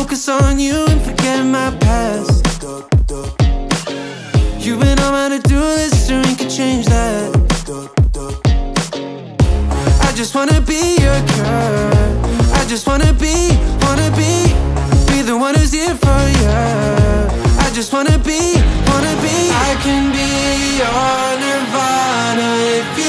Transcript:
focus on you and forget my past. You've been on my to-do list, or you could change that. I just wanna be your girl. I just wanna be the one who's here for you. I just wanna be I can be your nirvana if you